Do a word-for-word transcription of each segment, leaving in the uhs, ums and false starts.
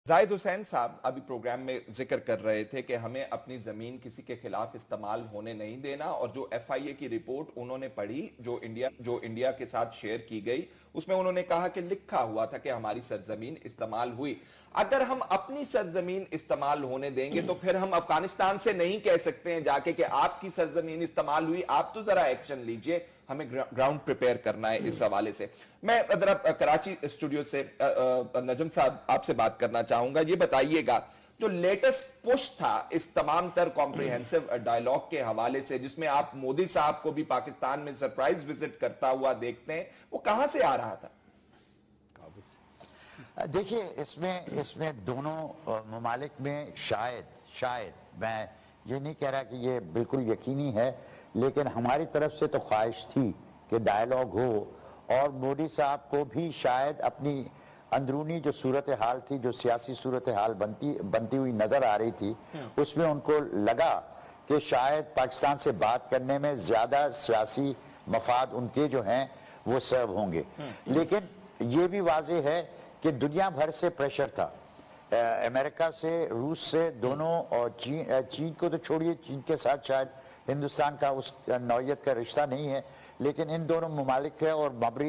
زاہد حسین صاحب ابھی پروگرام میں ذکر کر رہے تھے کہ ہمیں اپنی زمین کسی کے خلاف استعمال ہونے نہیں دینا، اور جو ایف آئی اے کی رپورٹ انہوں نے پڑھی جو انڈیا جو انڈیا کے ساتھ شیئر کی گئی، اس میں انہوں نے کہا کہ لکھا ہوا تھا کہ ہماری سرزمین استعمال ہوئی۔ اگر ہم اپنی سرزمین استعمال ہونے دیں گے تو پھر ہم افغانستان سے نہیں کہہ سکتے ہیں جا کے کہ آپ کی سرزمین استعمال ہوئی، آپ تو ذرا ایکشن لیجئے۔ ہمیں گراؤنڈ پریپیئر کرنا ہے اس حوالے سے۔ میں ذرا کراچی اسٹوڈیو سے نجم صاحب آپ سے بات کرنا چاہوں گا، یہ بتائیے گا جو لیٹسٹ پش تھا اس تمام تر کمپریہنسو ڈائیلاگ کے حوالے سے، جس میں آپ مودی صاحب کو بھی پاکستان میں سرپرائز وزٹ کرتا ہوا دیکھتے ہیں، وہ کہاں سے آ رہا تھا؟ دیکھیے اس میں اس میں دونوں ممالک میں شاید شاید میں یہ نہیں کہہ رہا کہ یہ بالکل یقینی ہے، لیکن ہماری طرف سے تو خواہش تھی کہ ڈائیلاگ ہو، اور مودی صاحب کو بھی شاید اپنی اندرونی جو صورتحال تھی، جو سیاسی صورتحال بنتی بنتی ہوئی نظر آ رہی تھی، اس میں ان کو لگا کہ شاید پاکستان سے بات کرنے میں زیادہ سیاسی مفاد ان کے جو ہیں وہ سرو ہوں گے۔ لیکن یہ بھی واضح ہے کہ دنیا بھر سے پریشر تھا، امریکہ سے، روس سے، دونوں، اور چین چین کو تو چھوڑیے، چین کے ساتھ شاید ہندوستان کا اس نوعیت کا رشتہ نہیں ہے، لیکن ان دونوں ممالک ہے اور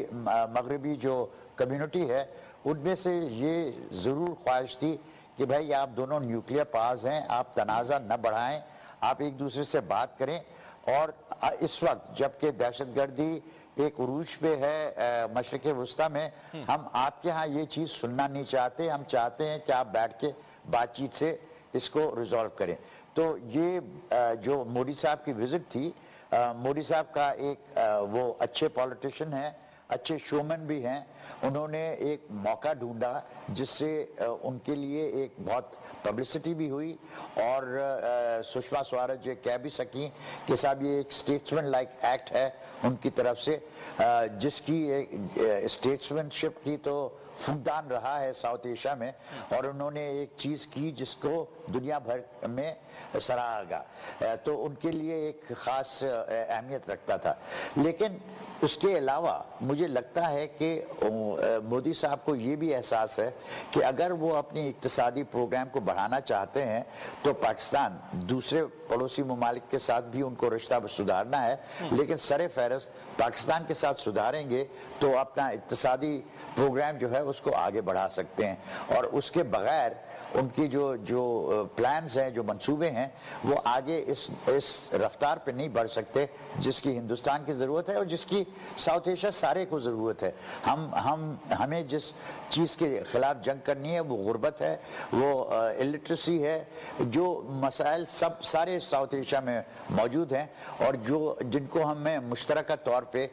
مغربی جو کمیونٹی ہے ان میں سے یہ ضرور خواہش تھی کہ بھائی آپ دونوں نیوکلیر پاورز ہیں، آپ تنازع نہ بڑھائیں، آپ ایک دوسرے سے بات کریں۔ اور اس وقت جبکہ دہشت گردی ایک عروج پہ ہے مشرق وسطیٰ میں، ہم آپ کے ہاں یہ چیز سننا نہیں چاہتے، ہم چاہتے ہیں کہ آپ بیٹھ کے بات چیت سے اس کو ریزالو کریں۔ تو یہ جو مودی صاحب کی وزٹ تھی، مودی صاحب کا ایک وہ اچھے پولیٹیشین ہیں، اچھے شومن بھی ہیں، انہوں نے ایک موقع ڈھونڈا جس سے ان کے لیے ایک بہت پبلسٹی بھی ہوئی، اور سشما سوراج یہ کہہ بھی سکیں کہ صاحب یہ ایک سٹیٹسمن لائک ایکٹ ہے ان کی طرف سے، جس کی سٹیٹسمن شپ کی تو فقدان رہا ہے ساؤتھ ایشیا میں، اور انہوں نے ایک چیز کی جس کو دنیا بھر میں سراہا گیا، تو ان کے لیے ایک خاص اہمیت رکھتا تھا۔ لیکن اس کے علاوہ مجھے لگتا ہے کہ مودی صاحب کو یہ بھی احساس ہے کہ اگر وہ اپنی اقتصادی پروگرام کو بڑھانا چاہتے ہیں تو پاکستان دوسرے پڑوسی ممالک کے ساتھ بھی ان کو رشتہ سدھارنا ہے، لیکن سر فہرست پاکستان کے ساتھ سدھاریں گے تو اپنا اقتصادی پروگرام جو ہے اس کو آگے بڑھا سکتے ہیں، اور اس کے بغیر ان کی جو جو پلانز ہیں، جو منصوبے ہیں، وہ آگے اس اس رفتار پہ نہیں بڑھ سکتے جس کی ہندوستان کی ضرورت ہے اور جس کی ساؤتھ ایشیا سارے کو ضرورت ہے۔ ہم ہم ہمیں جس چیز کے خلاف جنگ کرنی ہے وہ غربت ہے، وہ الٹریسی ہے، جو مسائل سب سارے ساؤتھ ایشیا میں موجود ہیں اور جو جن کو ہمیں مشترکہ طور پہ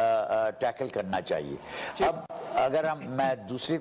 ٹیکل کرنا چاہیے۔ اب اگر ہم میں دوسری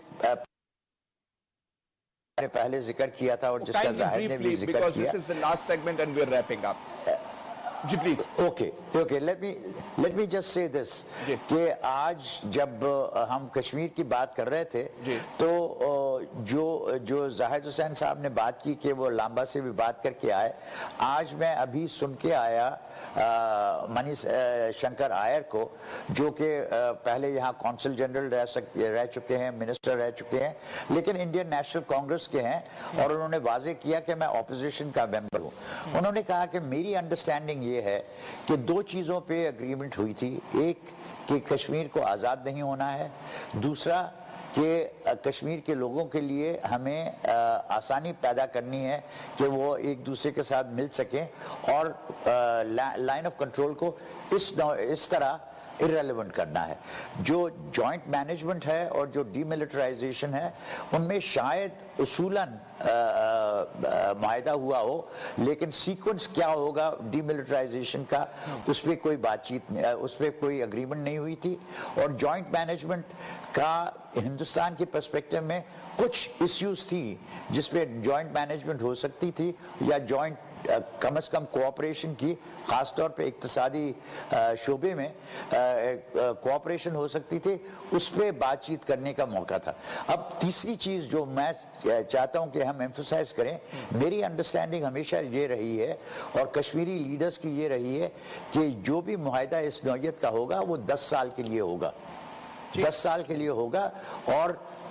پہلے ذکر کیا تھا اور جس کا زاہد نے بھی ذکر کیا، جی please. Okay okay let me let me just say this کہ آج جب ہم کشمیر کی بات کر رہے تھے تو جو جو زاہد حسین صاحب نے بات کی کہ وہ لامبا سے بھی بات کر کے آئے، آج میں ابھی سن کے آیا منی شنکر آئر کو، جو کہ پہلے یہاں کونسل جنرل رہ چکے ہیں، منسٹر رہ چکے ہیں، لیکن انڈین نیشنل کانگریس کے ہیں، اور انہوں نے واضح کیا کہ میں اپوزیشن کا ممبر ہوں۔ انہوں نے کہا کہ میری انڈرسٹینڈنگ یہ ہے کہ دو چیزوں پہ اگریمنٹ ہوئی تھی، ایک کہ کشمیر کو آزاد نہیں ہونا ہے، دوسرا کہ کشمیر کے لوگوں کے لیے ہمیں آسانی پیدا کرنی ہے کہ وہ ایک دوسرے کے ساتھ مل سکیں، اور لائن آف کنٹرول کو اس اس طرح irrelevant کرنا ہے۔ جو جوائنٹ مینجمنٹ ہے اور جو ڈی ملٹرائزیشن ہے ان میں شاید اصولاً معاہدہ ہوا ہو، لیکن سیکوینس کیا ہوگا ڈی ملٹرائزیشن کا اس پہ کوئی بات چیت اس پہ کوئی اگریمنٹ نہیں ہوئی تھی، اور جوائنٹ مینجمنٹ کا ہندوستان کی پرسپیکٹو میں کچھ ایشوز تھی جس پہ جوائنٹ مینجمنٹ ہو سکتی تھی، یا جوائنٹ کم از کم کوآپریشن کی، خاص طور پہ اقتصادی شعبے میں کوآپریشن ہو سکتی تھی، اس پہ بات چیت کرنے کا موقع تھا۔ اب تیسری چیز جو میں چاہتا ہوں کہ ہم ایمفسائز کریں، میری انڈرسٹینڈنگ ہمیشہ یہ رہی ہے اور کشمیری لیڈرز کی یہ رہی ہے کہ جو بھی معاہدہ اس نوعیت کا ہوگا وہ دس سال کے لیے ہوگا، دس سال کے لیے ہوگا، اور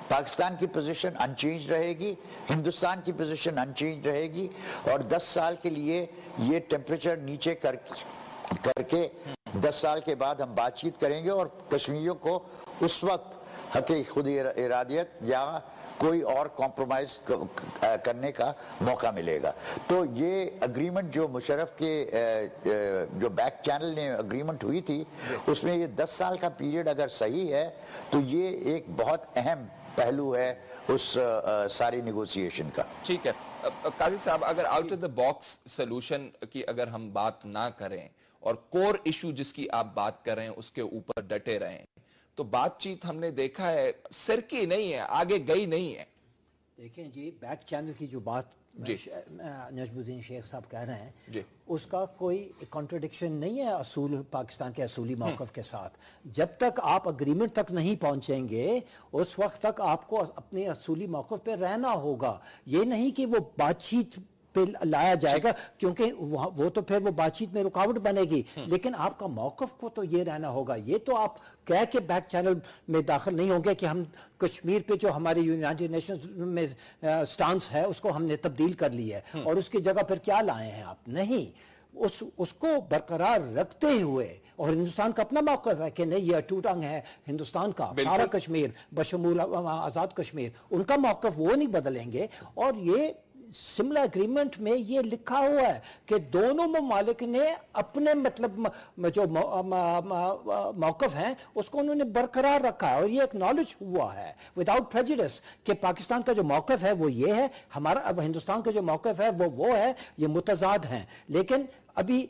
پاکستان کی پوزیشن انچینج رہے گی, ہندوستان کی پوزیشن انچینج رہے گی, اور دس سال کے لیے یہ ٹیمپریچر نیچے کر کر کے دس سال کے بعد ہم بات چیت کریں گے, اور کشمیریوں کو اس وقت حق خود ارادیت یا کوئی اور کمپرومائز کرنے کا موقع ملے گا. تو یہ اگریمنٹ جو مشرف کے جو بیک چینل نے اگریمنٹ ہوئی تھی, اس میں یہ دس سال کا پیریڈ اگر صحیح ہے تو یہ ایک بہت اہم پہلو ہے اس ساری نیگوسیشن کا. ٹھیک ہے قاضی صاحب, اگر out of the box solution کی اگر ہم بات نہ کریں اور کور ایشو جس کی آپ بات کر رہے ہیں اس کے اوپر ڈٹے رہیں, تو بات چیت ہم نے دیکھا ہے سرکی نہیں ہے, آگے گئی نہیں ہے. دیکھیں جی, بیک چینل کی جو بات جی نجم الدین شیخ صاحب کہہ رہے ہیں, جی اس کا کوئی کانٹرڈکشن نہیں ہے اصول پاکستان کے اصولی موقف کے ساتھ. جب تک آپ اگریمنٹ تک نہیں پہنچیں گے اس وقت تک آپ کو اپنے اصولی موقف پہ رہنا ہوگا. یہ نہیں کہ وہ بات چیت پہ لایا جائے گا, کیونکہ وہ تو پھر وہ بات چیت میں رکاوٹ بنے گی, لیکن آپ کا موقف کو تو یہ رہنا ہوگا. یہ تو آپ کہہ کے بیک چینل میں داخل نہیں ہوں گے کہ ہم کشمیر پہ جو ہماری یونائٹڈ نیشنز میں سٹانس ہے اس کو ہم نے تبدیل کر لی ہے اور اس کی جگہ پھر کیا لائے ہیں آپ. نہیں, اس اس کو برقرار رکھتے ہوئے, اور ہندوستان کا اپنا موقف ہے کہ نہیں یہ ٹو ٹنگ ہے ہندوستان کا, سارا کشمیر بشمول آزاد کشمیر, ان کا موقف وہ نہیں بدلیں گے. اور یہ سملر اگریمنٹ میں یہ لکھا ہوا ہے کہ دونوں ممالک نے اپنے مطلب جو موقف ہیں اس کو انہوں نے برقرار رکھا ہے, اور یہ اکنالج ہوا ہے وداؤٹ پریجوڈس کہ پاکستان کا جو موقف ہے وہ یہ ہے, ہمارا اب ہندوستان کا جو موقف ہے وہ وہ ہے. یہ متضاد ہیں, لیکن ابھی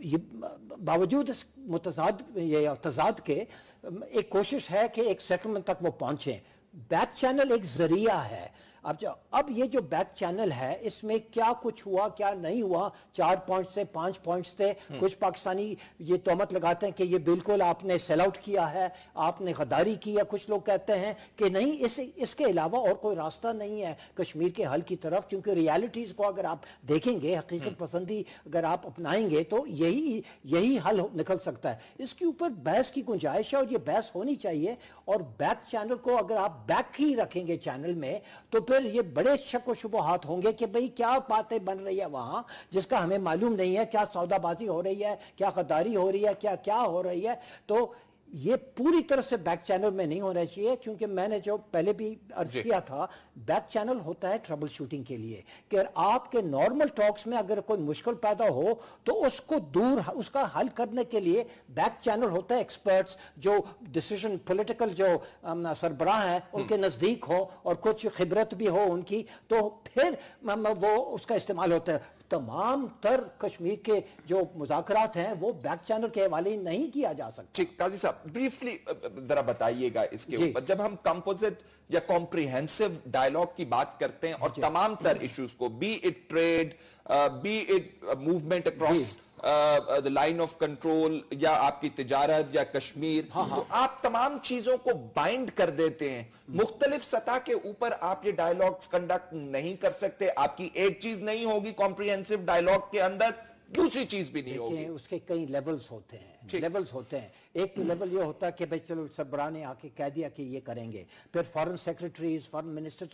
باوجود اس متضاد یہ تضاد کے ایک کوشش ہے کہ ایک سیٹلمنٹ تک وہ پہنچیں. بیک چینل ایک ذریعہ ہے. اب جو اب یہ جو بیک چینل ہے اس میں کیا کچھ ہوا کیا نہیں ہوا, چار پوائنٹس تھے, پانچ پوائنٹس تھے. کچھ پاکستانی یہ تہمت لگاتے ہیں کہ یہ بالکل آپ نے سیل آؤٹ کیا ہے, آپ نے غداری کی ہے. کچھ لوگ کہتے ہیں کہ نہیں, اس اس کے علاوہ اور کوئی راستہ نہیں ہے کشمیر کے حل کی طرف, کیونکہ ریالٹیز کو اگر آپ دیکھیں گے, حقیقت پسندی اگر آپ اپنائیں گے تو یہی یہی حل نکل سکتا ہے. اس کے اوپر بحث کی گنجائش ہے اور یہ بحث ہونی چاہیے. اور بیک چینل کو اگر آپ بیک ہی رکھیں گے چینل میں تو پھر یہ بڑے شک و شبہات ہوں گے کہ بھئی کیا باتیں بن رہی ہے وہاں جس کا ہمیں معلوم نہیں ہے, کیا سودا بازی ہو رہی ہے, کیا غداری ہو رہی ہے, کیا کیا ہو رہی ہے. تو یہ پوری طرح سے بیک چینل میں نہیں ہونا چاہیے, کیونکہ میں نے جو پہلے بھی عرض کیا تھا, بیک چینل ہوتا ہے ٹربل شوٹنگ کے لیے, کہ آپ کے نارمل ٹاکس میں اگر کوئی مشکل پیدا ہو تو اس کو دور, اس کا حل کرنے کے لیے بیک چینل ہوتا ہے ایکسپرٹس جو ڈیسیژن پولیٹیکل جو سربراہ ہیں ان کے نزدیک ہو اور کچھ خبرت بھی ہو ان کی, تو پھر وہ اس کا استعمال ہوتا ہے. تمام تر کشمیر کے جو مذاکرات ہیں وہ بیک چینل کے حوالے نہیں کیا جا سکتا. ٹھیک قاضی صاحب, بریفلی ذرا بتائیے گا اس کے اوپر, جب ہم کمپوزٹ یا کمپریہنسو ڈائیلاگ کی بات کرتے ہیں اور تمام تر ایشوز کو, be it trade, be it movement across the line of control یا آپ کی تجارت یا کشمیر, تو آپ تمام چیزوں کو بائنڈ کر دیتے ہیں. مختلف سطح کے اوپر آپ یہ ڈائیلاگز کنڈکٹ نہیں کر سکتے. آپ کی ایک چیز نہیں ہوگی کمپریہنسو ڈائیلاگ کے اندر, دوسری چیز بھی نہیں ہوگی. اس کے کئی لیولز ہوتے ہیں, لیولز ہوتے ہیں. ایک لیول یہ ہوتا ہے کہ بھئی چلو سربراہ نے آ کے کہہ دیا کہ یہ کریں گے, پھر foreign secretaries, foreign ministers,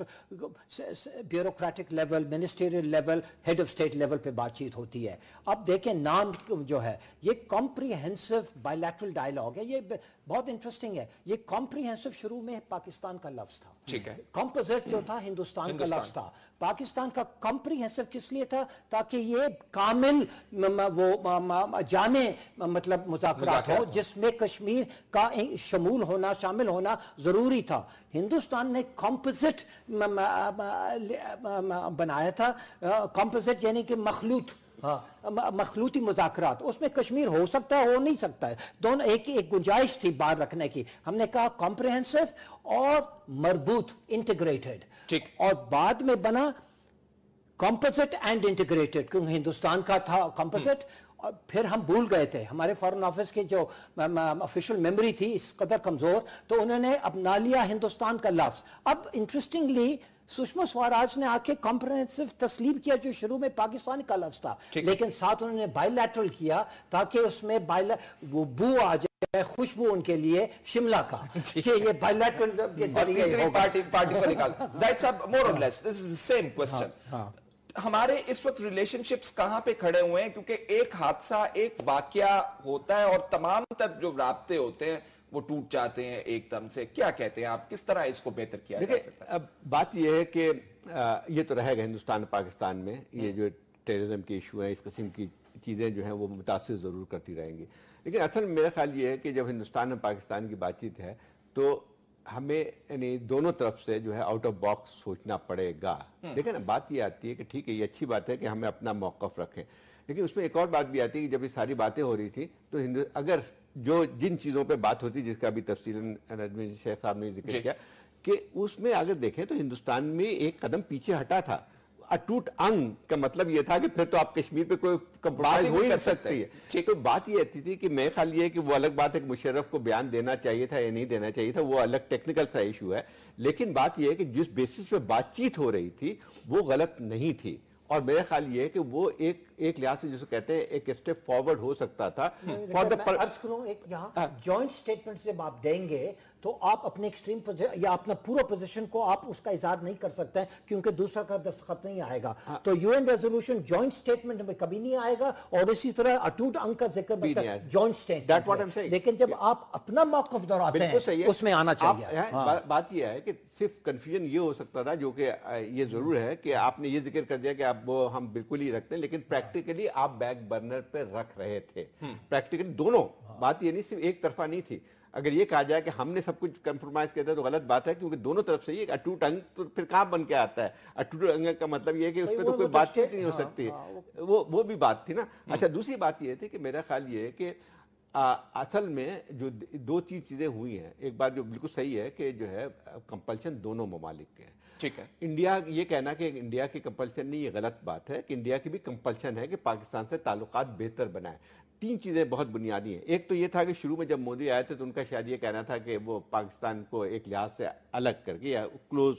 bureaucratic level, ministerial level, head of state level پہ بات چیت ہوتی ہے. اب دیکھیں نام جو ہے یہ کمپریہنسو بائیلیٹرل ڈائیلاگ ہے, یہ بہت انٹرسٹنگ ہے. یہ کمپریہنسو شروع میں پاکستان کا لفظ تھا, ٹھیک ہے, کمپوزٹ جو تھا ہندوستان کا لفظ تھا. پاکستان کا کمپریہنسو کس لیے تھا, تاکہ یہ کامل وہ جامع مطلب مذاکرات ہو جس میں کشمیر کا شمول ہونا, شامل ہونا ضروری تھا. ہندوستان نے کمپوزٹ بنایا تھا, کمپوزٹ یعنی کہ مخلوط, مخلوطی مذاکرات. اس میں کشمیر ہو سکتا ہے, ہو نہیں سکتا ہے, دونوں ایک ایک گنجائش تھی باہر رکھنے کی. ہم نے کہا کمپریہنسو اور مربوط, انٹیگریٹڈ, اور بعد میں بنا کمپوزٹ اینڈ انٹیگریٹڈ, کیونکہ ہندوستان کا تھا کمپوزٹ. اور پھر ہم بھول گئے تھے, ہمارے فارن آفس کی جو آفیشل میموری تھی اس قدر کمزور, تو انہوں نے اپنا لیا ہندوستان کا لفظ. اب انٹرسٹنگلی सुषमा स्वराज ने आके कॉम्प्रिहेंसिव तस्लीम किया जो शुरू में पाकिस्तान का लफ्ज था, लेकिन साथ उन्होंने बायलैटरल किया ताकि उसमें बायला वो बू आ जाए, खुशबू उनके लिए शिमला का कि ये बायलैटरल के जरिए पार्टी पार्टी को निकाल। जाहिद साहब, मोर और less this is the same question. हमारे इस वक्त रिलेशनशिप्स कहां पे खड़े हुए हैं, क्योंकि एक हादसा, एक वाकया होता है और तमाम तर जो राब्ते होते हैं वो टूट जाते हैं एकदम से। क्या कहते हैं आप, किस तरह इसको बेहतर किया जा सकता है? अब बात यह है कि ये तो रहेगा हिंदुस्तान और पाकिस्तान में, ये जो टेररिज्म के इशू हैं, इस किस्म की चीज़ें जो हैं वो मुतासिर ज़रूर करती रहेंगी। लेकिन असल में मेरा ख्याल ये है कि जब हिंदुस्तान और पाकिस्तान की बातचीत है तो हमें यानी दोनों तरफ से जो है आउट ऑफ बॉक्स सोचना पड़ेगा। देखिए ना, बात ये आती है कि ठीक है, ये अच्छी बात है कि हमें अपना मौक़िफ़ रखें, लेकिन उसमें एक और बात भी आती है कि जब ये सारी बातें हो रही थी तो हिंदू अगर जो जिन चीज़ों पे बात होती, जिसका अभी तफसीलन नजमी शेख साहब ने जिक्र किया, कि उसमें अगर देखें तो हिंदुस्तान में एक कदम पीछे हटा था। अटूट अंग का मतलब ये था कि फिर तो आप कश्मीर पे कोई कंप्रोमाइज हो ही नहीं सकती है। तो बात ये आती थी कि मैं ख्याल ये कि वो अलग बात है कि मुशर्रफ को बयान देना चाहिए था या नहीं देना चाहिए था, वो अलग टेक्निकल सा इशू है। लेकिन बात ये है कि जिस बेसिस पे बातचीत हो रही थी वो गलत नहीं थी, और मेरा ख्याल ये है कि वो एक एक लिहाज से जिसको कहते हैं एक स्टेप फॉरवर्ड हो सकता था। फॉर द अर्ज करूं एक यहाँ जॉइंट स्टेटमेंट जब आप देंगे तो आप अपने एक्सट्रीम या अपना पूरा पोजीशन को आप उसका इजहार नहीं कर सकते हैं क्योंकि दूसरा का दस्तखत नहीं आएगा। तो यूएन रेजोल्यूशन जॉइंट स्टेटमेंट में कभी नहीं आएगा, और इसी तरह अटूट अंग का जिक्र जॉइंट स्टेटमेंट। लेकिन जब आप अपना मौक़िफ़ दोहराते हैं उसमें आना चाहिए। बात यह है कि सिर्फ कंफ्यूजन ये हो सकता था, जो कि ये जरूर है कि आपने ये जिक्र कर दिया कि आप वो हम बिल्कुल ही रखते हैं, लेकिन प्रैक्टिकली आप बैक बर्नर पे रख रहे थे। प्रैक्टिकली दोनों, बात ये नहीं सिर्फ एक तरफा नहीं थी। अगर ये कहा जाए कि हमने सब कुछ कंप्रोमाइज किया था तो गलत बात है, क्योंकि दोनों तरफ से ये अटूट अंग तो फिर कहां बन के आता है। अटूट अंग का मतलब ये है कि उस पर तो कोई बातचीत नहीं हो सकती, वो वो भी बात थी ना। अच्छा, दूसरी बात ये थी कि मेरा ख्याल ये है कि आ, असल में जो दो तीन चीजें हुई हैं। एक बात जो बिल्कुल सही है कि जो है कंपल्शन दोनों ममालिक के हैं। ठीक है, इंडिया ये कहना कि इंडिया की कंपल्शन नहीं, ये गलत बात है कि इंडिया की भी कंपल्शन है कि पाकिस्तान से ताल्लुकात बेहतर बनाए। तीन चीजें बहुत बुनियादी हैं। एक तो ये था कि शुरू में जब मोदी आए थे तो उनका शायद ये कहना था कि वो पाकिस्तान को एक लिहाज से अलग करके या क्लोज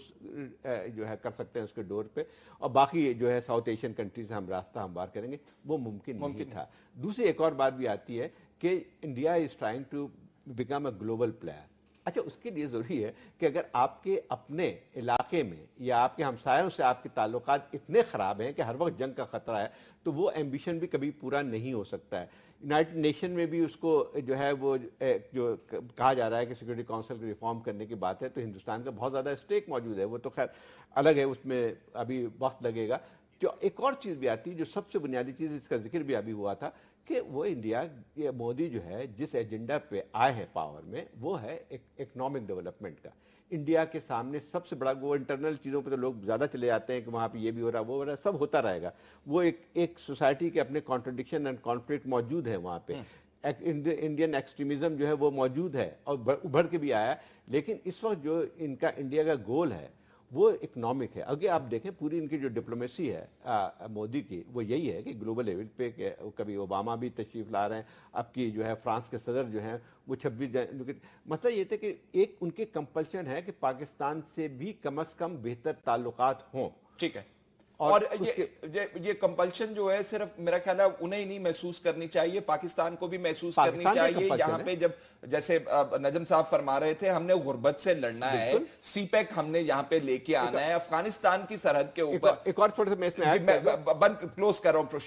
जो है कर सकते हैं उसके डोर पे, और बाकी जो है साउथ एशियन कंट्री से हम रास्ता हमवार करेंगे, वो मुमकिन नहीं था। दूसरी एक और बात भी आती है कि India is trying to become a global player. अच्छा, उसके लिए ज़रूरी है कि अगर आपके अपने इलाके में या आपके हमसायों से आपके ताल्लुकात इतने ख़राब हैं कि हर वक्त जंग का ख़तरा है, तो वो एम्बिशन भी कभी पूरा नहीं हो सकता है। यूनाइटेड नेशन में भी उसको जो है वो जो कहा जा रहा है कि सिक्योरिटी काउंसिल को रिफॉर्म करने की बात है, तो हिंदुस्तान का बहुत ज़्यादा स्टेक मौजूद है। वो तो खैर अलग है, उसमें अभी वक्त लगेगा। जो एक और चीज़ भी आती है, जो सबसे बुनियादी चीज़, इसका जिक्र भी अभी हुआ था कि वो इंडिया, ये मोदी जो है जिस एजेंडा पे आए हैं पावर में, वो है एक इकोनॉमिक डेवलपमेंट का। इंडिया के सामने सबसे बड़ा, वो इंटरनल चीज़ों पे तो लोग ज़्यादा चले जाते हैं कि वहाँ पे ये भी हो रहा, वो हो रहा, सब होता रहेगा। वो एक एक सोसाइटी के अपने कॉन्ट्रडिक्शन एंड कॉन्फ्लिक्ट मौजूद है वहाँ पे। इंडियन एक्सट्रीमिज्म जो है वो मौजूद है और उभर के भी आया। लेकिन इस वक्त जो इनका इंडिया का गोल है वो इकोनॉमिक है। अगर आप देखें पूरी इनकी जो डिप्लोमेसी है आ, मोदी की, वो यही है कि ग्लोबल लेवल पे कभी ओबामा भी तशरीफ ला रहे हैं, अब की जो है फ्रांस के सदर जो हैं वो छब्बीस जनवरी। मतलब ये था कि एक उनके कंपल्शन है कि पाकिस्तान से भी कम अज कम बेहतर ताल्लुकात हों। ठीक है, और, और ये ये, ये कंपल्शन जो है सिर्फ मेरा ख्याल है उन्हें ही नहीं महसूस करनी चाहिए, पाकिस्तान को भी महसूस करनी चाहिए। यहाँ पे जब जैसे नजम साहब फरमा रहे थे, हमने गुर्बत से लड़ना है, सीपैक हमने यहाँ पे लेके आना है, अफगानिस्तान की सरहद के ऊपर। एक और थोड़ा सा मैं इसमें बंद क्लोज कर रहा हूँ।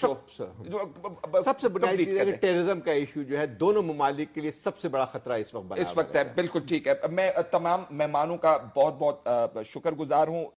सबसे बुनियादी चीज है टेररिज्म का इशू जो है दोनों ममालिक के लिए सबसे बड़ा खतरा इस वक्त इस वक्त है। बिल्कुल ठीक है। मैं तमाम मेहमानों का बहुत बहुत शुक्रगुजार हूँ